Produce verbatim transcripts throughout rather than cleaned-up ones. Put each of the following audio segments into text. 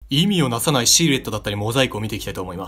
意味をなさないシルエットだったりモザイクを見ていきたいと思います。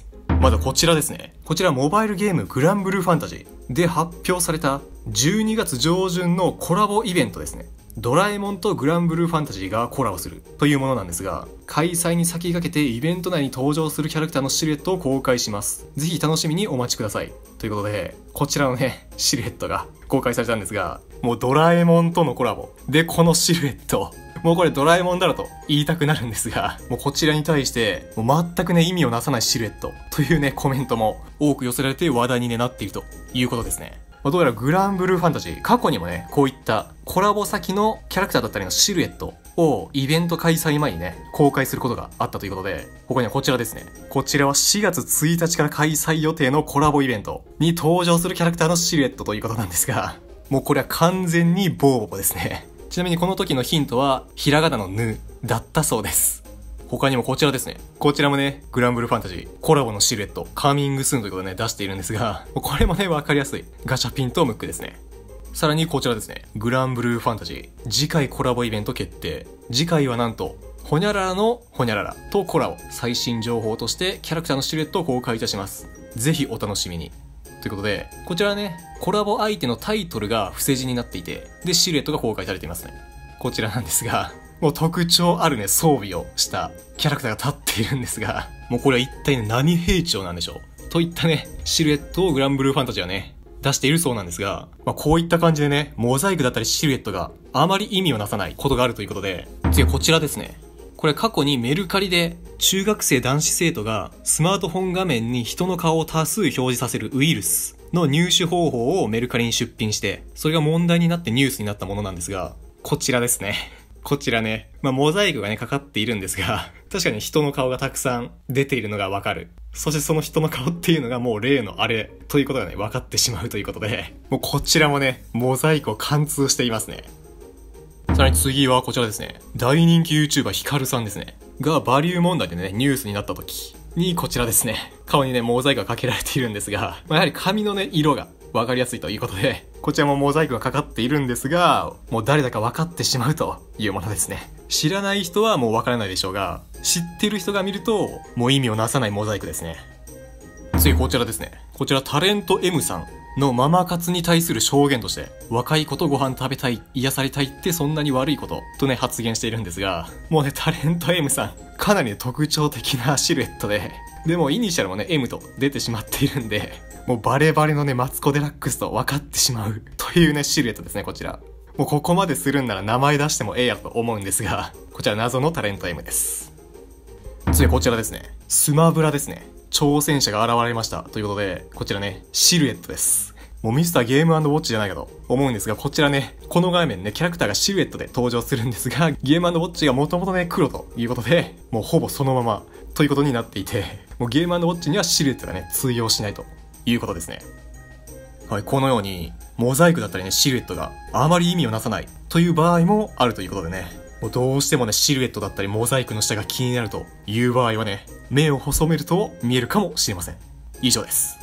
まずはこちらですね。こちらモバイルゲームグランブルーファンタジーで発表されたじゅうにがつ上旬のコラボイベントですね。ドラえもんとグランブルーファンタジーがコラボするというものなんですが、開催に先駆けてイベント内に登場するキャラクターのシルエットを公開します。ぜひ楽しみにお待ちください。ということで、こちらのね、シルエットが公開されたんですが、もうドラえもんとのコラボでこのシルエット、もうこれドラえもんだろと言いたくなるんですが、もうこちらに対してもう全くね意味をなさないシルエットというねコメントも多く寄せられて話題に、ね、なっているということですね。どうやらグランブルーファンタジー、過去にもねこういったコラボ先のキャラクターだったりのシルエットをイベント開催前にね公開することがあったということで、ここにはこちらですね。こちらはしがつついたちから開催予定のコラボイベントに登場するキャラクターのシルエットということなんですが、もうこれは完全にボーボボですね。ちなみにこの時のヒントはひらがなのぬだったそうです。他にもこちらですね。こちらもね、グランブルーファンタジーコラボのシルエット、カーミングスーンということでね、出しているんですが、これもね、わかりやすいガチャピンとムックですね。さらにこちらですね。グランブルーファンタジー、次回コラボイベント決定。次回はなんと、ホニャララのホニャララとコラボ。最新情報としてキャラクターのシルエットを公開いたします。ぜひお楽しみに。ということで、こちらはね、コラボ相手のタイトルが伏せ字になっていて、で、シルエットが公開されていますね。こちらなんですが、もう特徴あるね、装備をしたキャラクターが立っているんですが、もうこれは一体ね、何兵長なんでしょうといったね、シルエットをグランブルーファンタジーはね、出しているそうなんですが、まあ、こういった感じでね、モザイクだったりシルエットがあまり意味をなさないことがあるということで、次はこちらですね。これ過去にメルカリで中学生男子生徒がスマートフォン画面に人の顔を多数表示させるウイルスの入手方法をメルカリに出品して、それが問題になってニュースになったものなんですが、こちらですね。こちらね、まあ、モザイクがね、かかっているんですが、確かに人の顔がたくさん出ているのがわかる。そしてその人の顔っていうのがもう例のあれということがね、分かってしまうということで、もうこちらもね、モザイクを貫通していますね。さらに次はこちらですね。大人気 YouTuber ヒカルさんですね。がバリュー問題でね、ニュースになった時にこちらですね。顔にね、モザイクがかけられているんですが、まあ、やはり髪のね、色がわかりやすいということで、こちらもモザイクがかかっているんですが、もう誰だか分かってしまうというものですね。知らない人はもう分からないでしょうが、知ってる人が見ると、もう意味をなさないモザイクですね。次こちらですね。こちらタレント M さんのママ活に対する証言として、若い子とご飯食べたい、癒されたいってそんなに悪いこととね、発言しているんですが、もうね、タレント M さん、かなり、ね、特徴的なシルエットで、でもイニシャルもね、M と出てしまっているんで、もうバレバレのね、マツコデラックスと分かってしまうというね、シルエットですね、こちら。もうここまでするんなら名前出してもええやと思うんですが、こちら謎のタレント M です。次こちらですね。スマブラですね。挑戦者が現れましたということで、こちらね、シルエットです。もうミスターゲーム&ウォッチじゃないかと思うんですが、こちらね、この画面ね、キャラクターがシルエットで登場するんですが、ゲーム&ウォッチがもともとね、黒ということで、もうほぼそのままということになっていて、もうゲーム&ウォッチにはシルエットがね、通用しないということですね。はい、このように、モザイクだったりね、シルエットがあまり意味をなさないという場合もあるということでね、もうどうしてもね、シルエットだったりモザイクの下が気になるという場合はね、目を細めると見えるかもしれません。以上です。